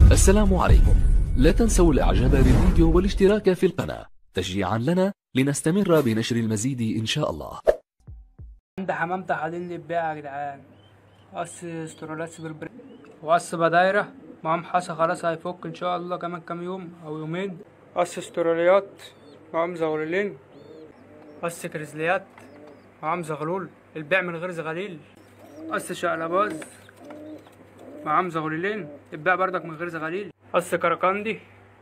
السلام عليكم. لا تنسوا الاعجاب بالفيديو والاشتراك في القناة تشجيعا لنا لنستمر بنشر المزيد ان شاء الله. عند حمام تحاليل للبيع يا جدعان. قص استرولات بالبريد وقص بدايرة معاهم حصى خلاص هيفك ان شاء الله كمان كام يوم او يومين. قص استروليات معاهم زغلولين. قص كريزليات معاهم زغلول البيع من غير زغاليل. قص شقلباز معاهم زغلولين البيع بردك من غير زغاليل. قص كركندي.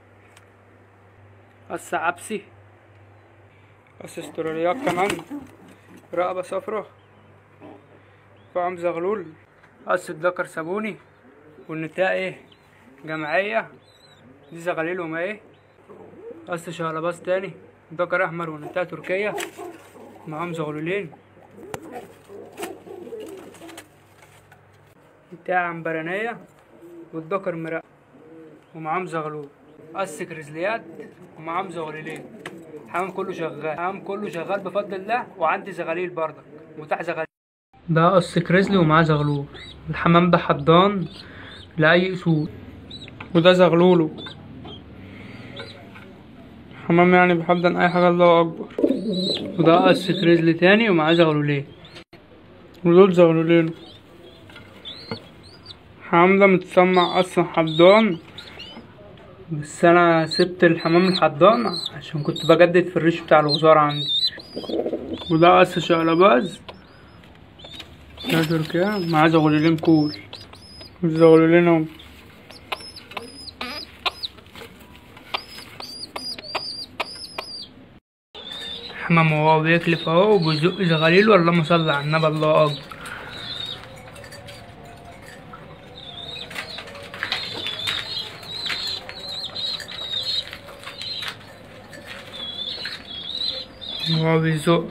قص عبسي. قص استروليات كمان رقبة صفرا معاهم زغلول. قص الدكر صابوني والنتاء ايه جمعية دي زغاليل وما ايه. قص شقلباز تاني دكر احمر والنتاء تركية معاهم زغلولين. نتاء عنبرانية والدكر مرقة ومعاهم زغلول. قص كريزليات ومعاهم زغلولين. الحمام كله شغال، الحمام كله شغال بفضل الله، وعندي زغاليل بردك متاح زغاليل. ده قص كريزلي ومعاه زغلول. الحمام ده حضان لأي أسود وده زغلوله. حمام يعني بيحضن أي حاجة الله أكبر. وده قص كريزلي تاني ومعاه زغلولين ودول زغلولين. الحمام ده متسمع أصلا حضان، بس أنا سبت الحمام الحضان عشان كنت بجدد في الريش بتاع الغزارة عندي. وده قص شقلباز يا تركيا معاه زغلولين كول. الزغلولين اهم. حمام وهو بيكلف اهو وبيزق زغاليل والله صل على النبي الله اكبر. وهو بيزق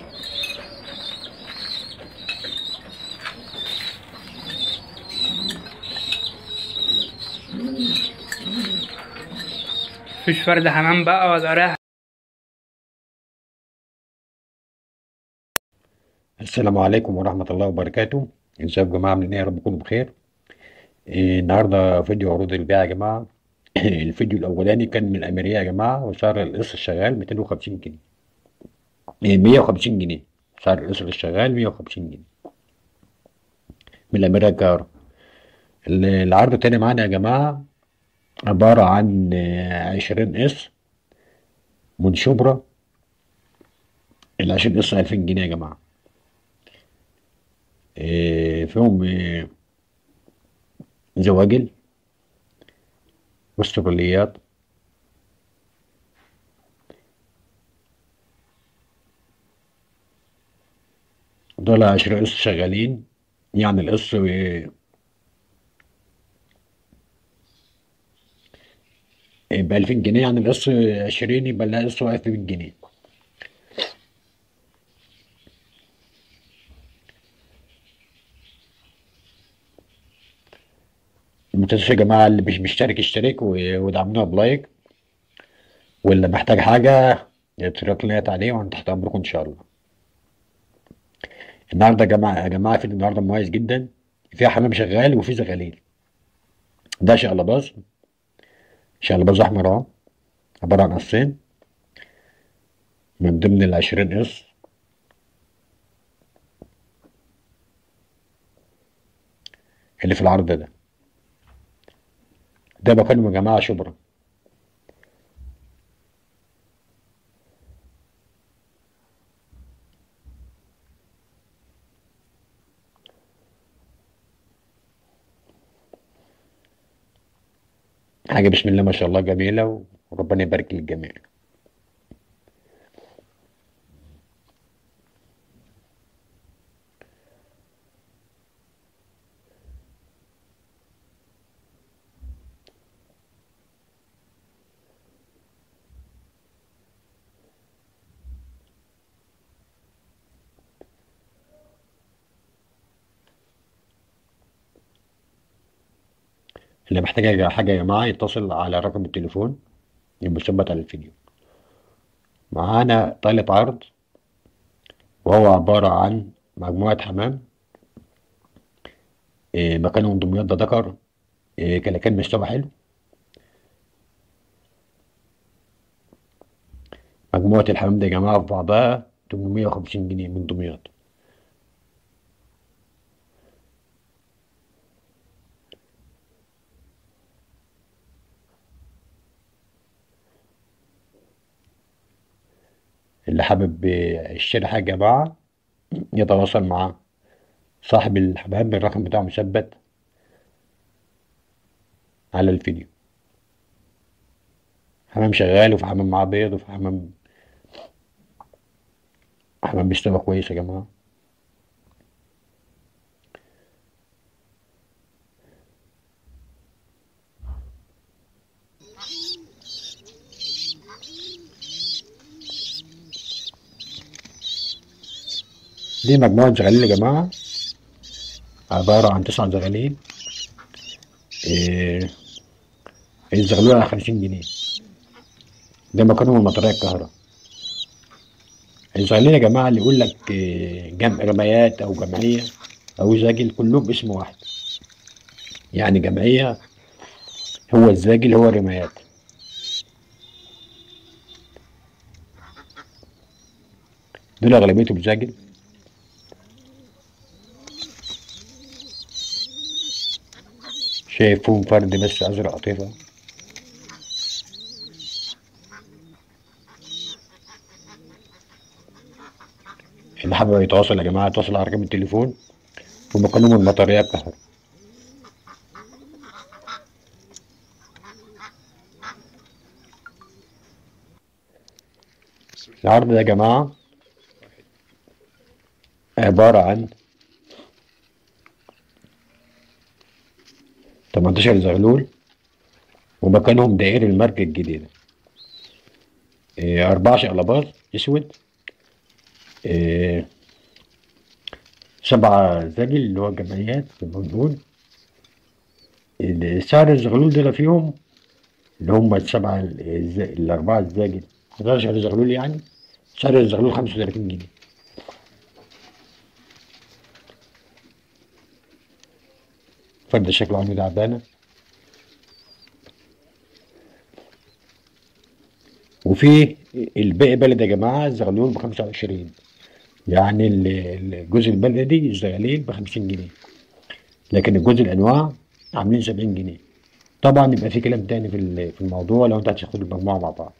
مفيش فرد حمام بقى ولا رايح. السلام عليكم ورحمة الله وبركاته. ازيكم يا جماعة؟ عاملين ايه؟ يا رب تكونوا بخير. النهاردة فيديو عروض البيع يا جماعة. الفيديو الأولاني كان من الأميرية يا جماعة، وسعر القسط الشغال 250 جنيه. 150 جنيه سعر القسط الشغال 150 جنيه من الأميرية القاهرة. العرض التاني معانا يا جماعة عبارة عن 20 قسط من شبرا. ال20 قسط 2000 جنيه يا جماعة. فيهم زواجل واستراليات دول 20 قسط شغالين. يعني القسط ب2000 جنيه، يعني القسط 20 يبقى القسط واقف ب100 جنيه. متنسوش يا جماعة، اللي مش مشترك يشترك ودعمونا بلايك، واللي محتاج حاجة يترك لنا عليه وأنا تحت أمركم إن شاء الله. النهاردة يا جماعة فيديو النهاردة مميز جدا، فيها حمام شغال وفيه زغاليل. ده شقلباز أحمر أهو، عبارة عن قصين من ضمن ال20 قص. اللي في العرض ده بكلم يا جماعة شبرا. حاجة بسم الله ما شاء الله جميلة، وربنا يبارك للجميع. اللي محتاج حاجة يا جماعة يتصل على رقم التليفون المثبت على الفيديو. معانا طالب عرض، وهو عبارة عن مجموعة حمام. مكانهم دمياط، ده ذكر. كلاكان مستوى حلو، مجموعة الحمام دي يا جماعة في بعضها 850 جنيه من دمياط. اللي حابب يشتري حاجة يا جماعة يتواصل مع صاحب الحمام، الرقم بتاعه مثبت على الفيديو. حمام شغال، وفي حمام معاه بيض، وفي حمام بيستوي كويس يا جماعة. دي مجموعة زغاليل يا جماعة، عبارة عن 9 زغاليل. إيه، الزغلول على 50 جنيه. ده مكانهم المطرية الكهرباء. الزغاليل يا جماعة اللي يقول لك جمع رمايات أو جمعية أو زاجل، كلهم اسم واحد. يعني جمعية هو الزاجل هو الرمايات. دول أغلبيتهم زاجل. شايف فيهم فرد بس أزرق قطيفة. اللي حابب يتواصل يا جماعة يتواصل على رقم التليفون، ومكانهم المطرية الكهرباء. العرض ده يا جماعة عبارة عن 18 زغلول، ومكانهم دائري الماركة الجديدة. 4 شقلباز أسود، 7 زاجل اللي هو الجمعيات زي ما بنقول. سعر الزغلول دول فيهم اللي هم ال4 الزاجل 11 زغلول، يعني سعر الزغلول 35 جنيه. فرد شكله عنده تعبانة. وفي الباقي بلد يا جماعة الزغلول ب25، يعني الجزء البلدي الزغاليل ب50 جنيه، لكن الجزء الأنواع عاملين 70 جنيه. طبعا يبقى في كلام تاني في الموضوع لو انت هتاخد المجموعة مع بعض.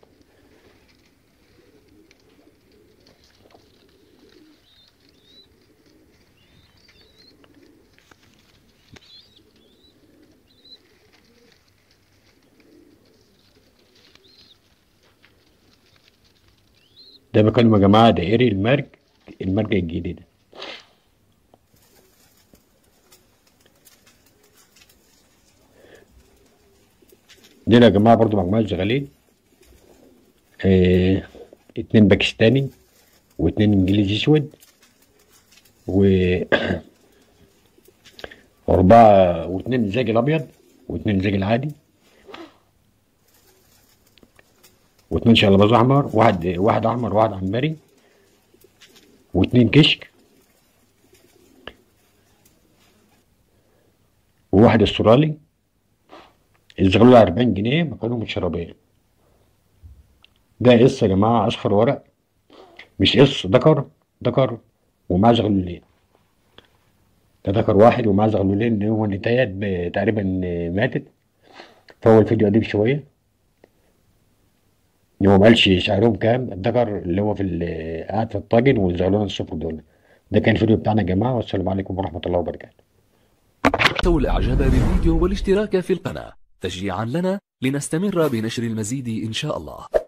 ده بكلم يا جماعة دائري المرج الجديدة. دي يا جماعة برضو مجموعة زغاليل، 2 باكستاني و2 انجليزي اسود واربعة، و2 زاجل ابيض، و2 زاجل عادي، و2 شلباز احمر، واحد احمر وواحد عنبري، و2 كشك، وواحد استرالي. الزغلول 40 جنيه مكانهم الشرابية. ده قص يا جماعة اصفر ورق، مش قص، ذكر ومعاه زغلولين. ده ذكر واحد ومعاه زغلولين، اللي هو النتايات تقريبا ماتت. فهو الفيديو قديم شوية، هو مقالش سعرهم كام. الذكر اللي هو قاعد في الطاجن، والزغلول الصفر دول. ده كان الفيديو بتاعنا يا جماعة، والسلام عليكم ورحمة الله وبركاته. تنسوا الإعجاب بالفيديو والاشتراك في القناة تشجيعا لنا لنستمر بنشر المزيد إن شاء الله.